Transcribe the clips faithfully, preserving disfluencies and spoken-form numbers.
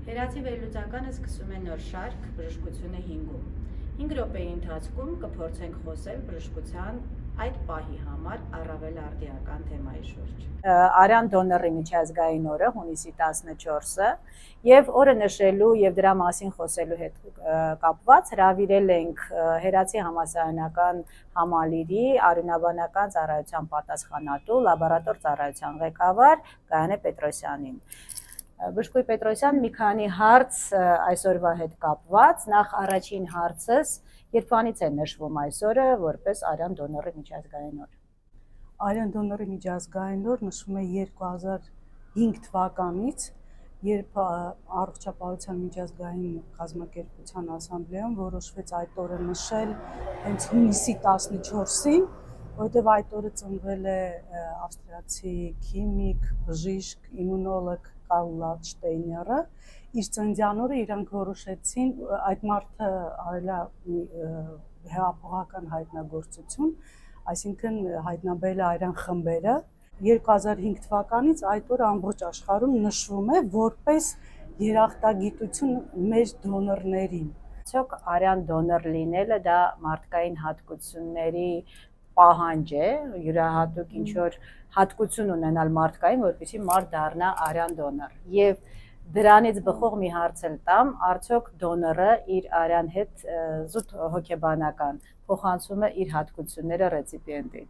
Հերացի վերլուծականը սկսում է նոր շարք բժշկությունը հինգում։ հինգ րոպեի ընթացքում կփորձենք խոսել բժշկության այդ պահի համար առավել արդիական թեմայի շուրջ։ Արյան դոնորի միջազգային օրը հունիսի տասնչորսը եւ օրը նշելու եւ դրա մասին խոսելու հետ կապված հրավիրել ենք Հերացի համալսարանական համալիրի արյունաբանական ծառայության պատասխանատու լաբորատոր ծառայության ղեկավար Գայանե Պետրոսյանին։ Բժշկուհի Պետրոսյան, մի քանի հարց այսօրվա հետ կապված, նախ առաջին հարցս, երբանից է նշվում այսօրը որպես արյան դոնորի միջազգային օր։ Արյան դոնորի միջազգային օր նշվում է երկու հազար հինգ թվականից, երբ Առողջապահության միջազգային կազմակերպության ասամբլեայում որոշվեց այդ օրը նշել հենց հունիսի տասնչորսին, որովհետև այդ օրը ծնվել է ավստրիացի քիմիկ, բժիշկ, իմունոլոգ Կարլ Լանդշտեյները, իր ծննդյան օրը իրանք որոշեցին այդ մարդը արել է հեղափոխական հայտնագործություն, այսինքն հայտնաբերել է արյան խմբերը։ երկու հազար հինգ թվականից այդ օրը ամբողջ աշխարհում նշվում է որպես երախտագիտություն մեր դոնորներին։ Ցոք արյան դոնոր լինելը դա մարդկային հատկությունների պահանջ է, յուրահատուկ ինչ որ հատկություն ունենալ մարդկային, որպեսզի մարդ դառնա արյան դոնոր։ Եվ դրանից բխող մի հարց էլ տամ, արդյոք դոնորը իր արյան հետ զուտ հոգեբանական փոխանցում է իր հատկությունները ռեցիպիենտին։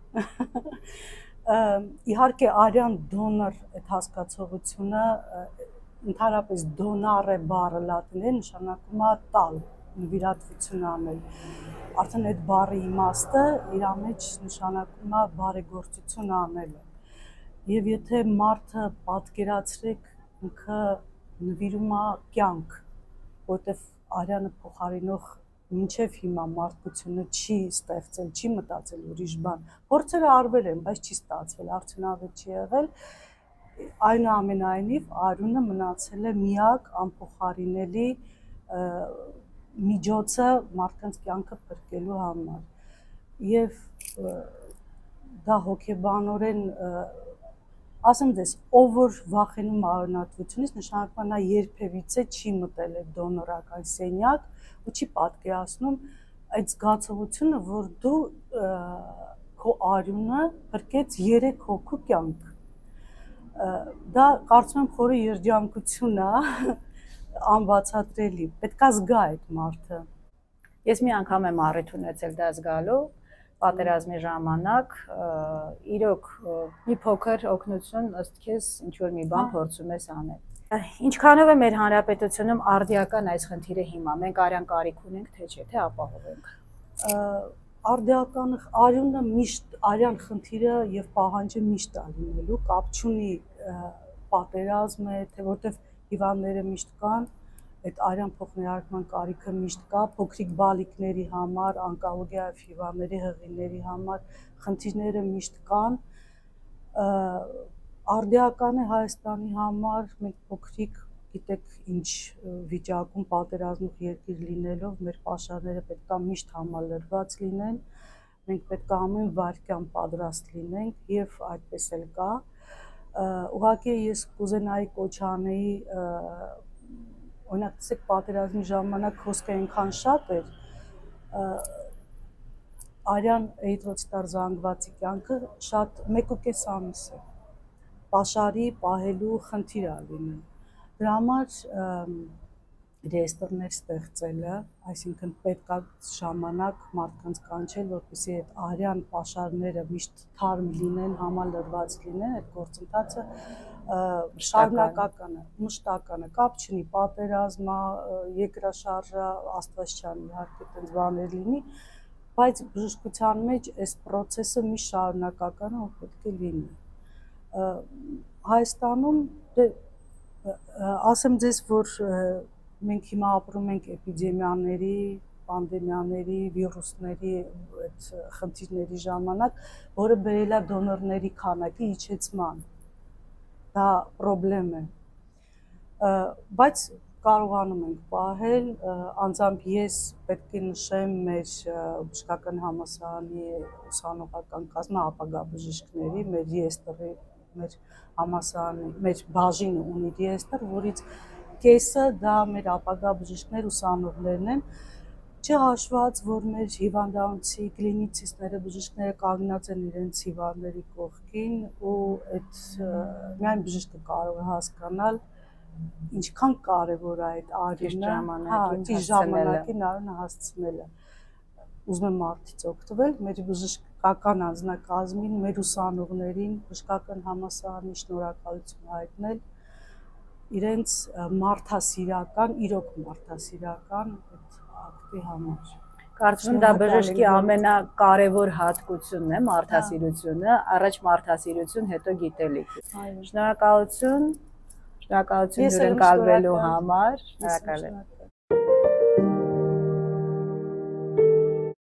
Իհարկե արյան դոնոր այդ հասկացողությունը ընդհանրապես դոնարը բառը լատիներեն նշանակում է տալ, նվիրատվություն անել։ Արդեն այդ բառի իմաստը իր մեջ նշանակում է բարեգործություն անելը։ Եվ եթե մարդը պատկերացրեք ինքը նվիրում է կյանք, որտեվ արյանը փոխարինող մինչև հիմա մարդկությունը չի ստեղծել, չի մտածել ուրիշ բան։ Փորձերը արվել են, բայց չի ստացվել, արդյունավետ չի եղել։ Այնուամենայնիվ արյունը մնացել է միակ անփոխարինելի միջոցը մարդկանց կյանքը փրկելու համար։ Եվ դա հոգեբանորեն ասեմ ձեզ, ով որ վախենում արյունատվությունից, նշանակում է նա երբևիցե չի մտել այդ դոնորական սենյակ ու չի պատկերացնում այդ զգացողությունը, որ դու քո արյունը փրկեց երեք հոգու կյանք։ Դա կարծում եմ խորը երջանկություն է, անբացատրելի, պետք է զգա այդ մարդը։ Ես մի անգամ եմ առիթ ունեցել դա զգալու, պատերազմի ժամանակ, իրոք մի փոքր օգնություն ըստ քեզ ինչ որ մի բան փորձում ես անել։ Ինչքանով է մեր հանրապետությունում արդիական այս խնդիրը հիմա, մենք արյան կարիք ունենք, թե չէ, թե ապահովենք։ Արդիական արյունը միշտ արյան խնդիրը եւ պահանջը միշտ է լինելու, կապ չունի պատերազմ է, թե որտեվ հիվանդները միշտ կան, այդ արյան փոխներարկման կարիքը միշտ կա, փոքրիկ բալիկների համար, ոնկոլոգիայով հիվանդների, հղիների համար խնդիրները միշտ կան։ Արդիական է Հայաստանի համար, մենք փոքրիկ, գիտեք ինչ վիճակում պատերազմող երկիր լինելով, մեր պաշարները պետք է միշտ համալրված լինեն, մենք պետք է ամեն վայրկյան պատրաստ լինենք եւ այդպես էլ կա։ Ուղղակի ես կուզենայի կոչ անեի, օրինակ տեսեք պատերազմի ժամանակ հոսքը այնքան շատ էր, արյան էրիթրոցիտար զանգվածի կյանքը շատ մեկ ու կես ամիս է, պաշարի պահելու խնդիր է լինում։ Դրա համար ռեեստրներ ստեղծելը, այսինքն պետք է ժամանակ մարդկանց կանչել, որպեսզի այդ արյան պաշարները միշտ թարմ լինեն, համալրված լինեն, այդ գործընթացը շարունակական է, մշտական է, կապ չունի պատերազմա, երկրաշարժա, Աստված չանի, իհարկե այդպես բաներ լինի, բայց բժշկության մեջ այս process-ը միշտ շարունակական է, որ պետք է լինի։ Հայաստանում ասեմ ձեզ, որ մենք հիմա ապրում ենք էպիդեմիաների, պանդեմիաների, վիրուսների այդ խնդիրների ժամանակ, որը բերել է դոնորների քանակի իջեցման։ Դա խնդրեմ է։ Բայց կարողանում ենք պահել, անձամբ ես պետք է նշեմ մեր բժշկական համալսարանի ուսանողական կազմը ապագա բժիշկների, մեր ռեեստրի, մեր համալսարանի, մեր բաժինը ունի ռեեստր, որից կեսը դա մեր ապագա բժիշկներ ուսանողներն են, չհաշված, որ մեր հիվանդանոցի կլինիցիստները, բժիշկները կանգնած են իրենց հիվանդների կողքին ու այդ միայն բժիշկը կարող է հասկանալ ինչքան կարևոր է այդ արյունը, ճիշտ ժամանակին արյունը հասցնելը։ Ուզում եմ մարդից օգտվել, մեր բժշկական անձնակազմին, մեր ուսանողներին, բժշկական համալսարանի շնորհակալություն հայտնել իրենց մարդասիրական, իրոք մարդասիրական այդ ակտի համար։ Կարծում եմ դա բժշկի ամենակարևոր հատկությունն է մարդասիրությունը, առաջ մարդասիրություն, հետո գիտելիք։ Շնորհակալություն, շնորհակալություն դուրս ընկալվելու համար, շնորհակալ եմ։